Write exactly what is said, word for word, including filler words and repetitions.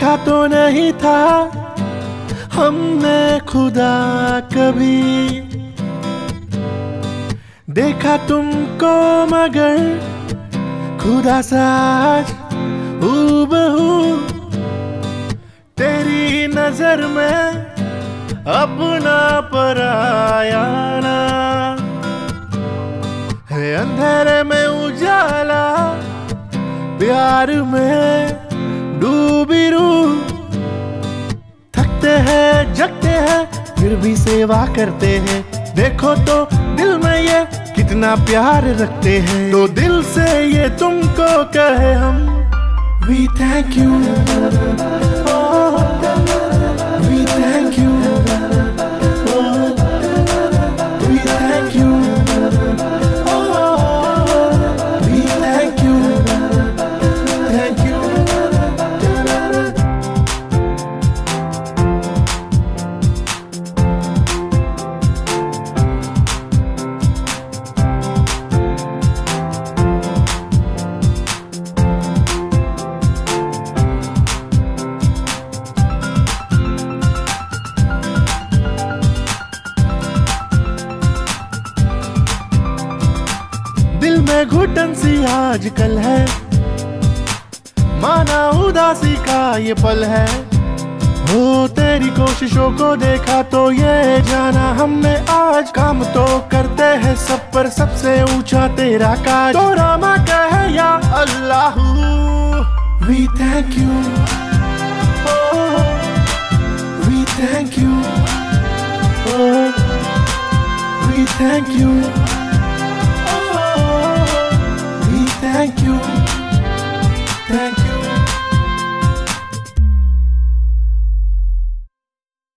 देखा तो नहीं था हमने खुदा कभी, देखा तुमको मगर खुदा साज हूबहू, तेरी नजर में अपना पराया ना है, अंधेरे में उजाला प्यार में डूबी रूह, थकते हैं जगते हैं फिर भी सेवा करते हैं, देखो तो दिल में ये कितना प्यार रखते हैं, तो दिल से ये तुमको कहे हम We thank you, oh, we thank you, oh, we thank you, oh, we thank you, thank you. दिल में घुटन सी आजकल है, माना उदासी का ये पल है, हो तेरी कोशिशों को देखा तो ये जाना हमने आज, काम तो करते हैं सब पर सबसे ऊंचा तेरा काज, तो रामा कहे या Allahu We thank you, oh, we thank you, oh, we thank you.